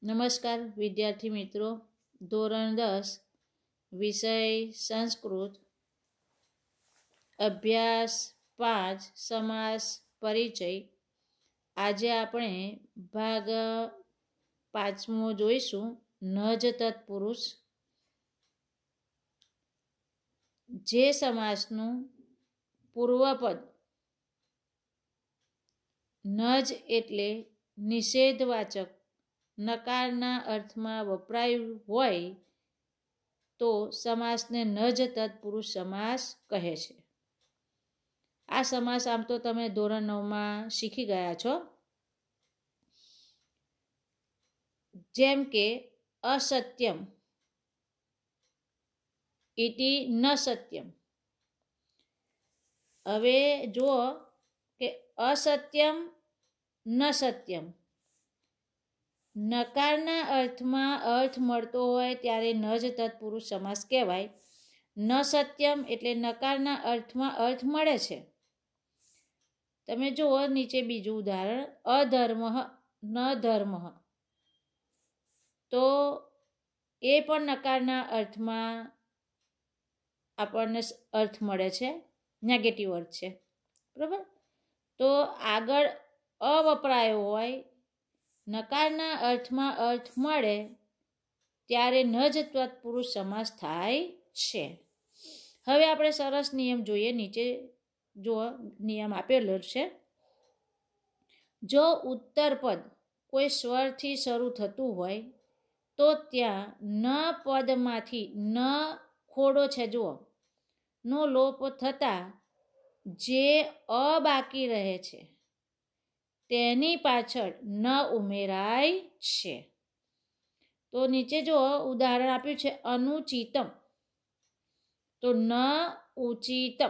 નમસ્કાર વિદ્યાર્થી મિત્રો, ધોરણ 10 વિષય સંસ્કૃત, અભ્યાસ 5 સમાસ પરિચય. આજે આપણે ભાગ 5મો જોઈશું, નજ તત્પુરુષ. જે સમાસનું પૂર્વપદ નજ એટલે નિષેધવાચક નકારના અર્થમાં વપરાયું હોય તો સમાસને નજ તત્પુરુષ સમાસ કહે છે. આ સમાસ આમ તો તમે ધોરણ 9માં શીખી ગયા છો. જેમ કે અસત્યમ ઇતિ ન સત્યમ. હવે જુઓ કે અસત્યમ ન સત્યમ, નકારના અર્થમાં અર્થ મળતો હોય ત્યારે નજ તત્પુરુષ સમાસ કહેવાય. ન સત્યમ એટલે નકારના અર્થમાં અર્થ મળે છે. તમે જુઓ નીચે બીજું ઉદાહરણ, અધર્મ ન ધર્મ. તો એ પણ નકારના અર્થમાં આપણને અર્થ મળે છે, નેગેટિવ અર્થ છે, બરાબર. તો આગળ અ વપરાયો હોય, નકારના અર્થમાં અર્થ મળે ત્યારે નજ તત્પુરુષ સમાસ થાય છે. હવે આપણે સરસ નિયમ જોઈએ. નીચે જો નિયમ આપેલો છે, જો ઉત્તર પદ કોઈ સ્વરથી શરૂ થતું હોય તો ત્યાં ન પદમાંથી ન ખોડો છે જુઓ નો લોપ થતાં જે અ બાકી રહે છે તેની પાછળ ન ઉમેરાય છે. તો નીચે જો ઉદાહરણ આપ્યું છે, અનુચિતમ. તો ન ઉચિતમ.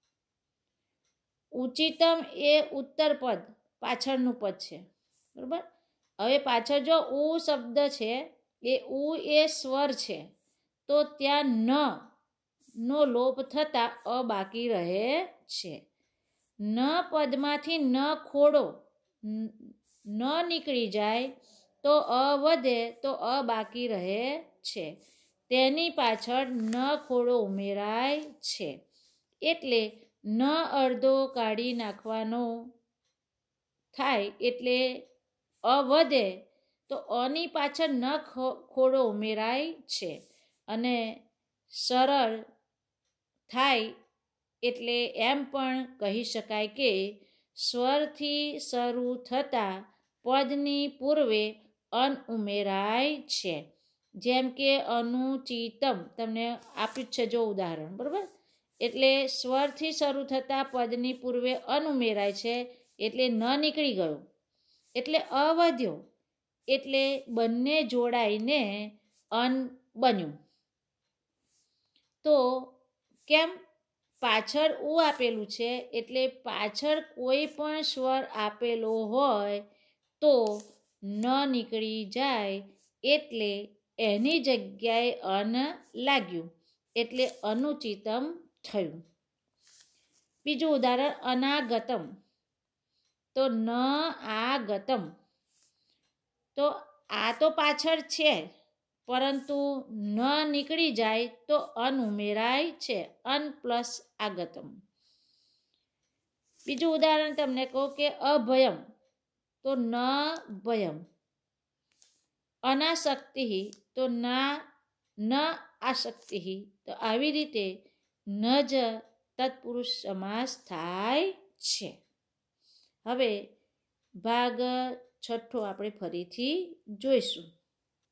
ઉચિતમ એ ઉત્તર પદ પાછળનું પદ છે, બરાબર. હવે પાછળ જો ઉ શબ્દ છે, એ ઉ એ સ્વર છે, તો ત્યાં ન નો લોપ થતાં અ બાકી રહે છે. ન પદમાંથી ન ખોડો ન નીકળી જાય તો અ વધે તો અ બાકી રહે છે. તેની પાછળ ન ખોડો ઉમેરાય છે. એટલે ન અડધો કાઢી નાખવાનો થાય એટલે અ વધે તો અની પાછળ ન ખોડો ઉમેરાય છે. અને સરળ થાય એટલે એમ પણ કહી શકાય કે સ્વરથી શરૂ થતા પદની પૂર્વે અન ઉમેરાય છે. જેમ કે અનુચિતમ તમને આપ્યું છે જો ઉદાહરણ, બરાબર. એટલે સ્વરથી શરૂ થતા પદની પૂર્વે અન ઉમેરાય છે એટલે ન નીકળી ગયો એટલે અ વધ્યો એટલે બંને જોડાઈને અન બન્યું. તો કેમ? પાછળ ઉ આપેલું છે એટલે પાછળ કોઈ પણ સ્વર આપેલો હોય તો ન નીકળી જાય એટલે એની જગ્યાએ અન લાગ્યું એટલે અનુચિતમ થયું. બીજું ઉદાહરણ, અનાગતમ. તો ન આગતમ. તો આ તો પાછળ છે પરંતુ ન નીકળી જાય તો અન ઉમેરાય છે, અન પ્લસ આગતમ. બીજું ઉદાહરણ તમને કહું કે અભયમ. તો ન ભયમ. અનાસક્તિ. તો ન આસક્તિ. તો આવી રીતે નજ તત્પુરુષ સમાસ થાય છે. હવે ભાગ 6 આપણે ફરીથી જોઈશું.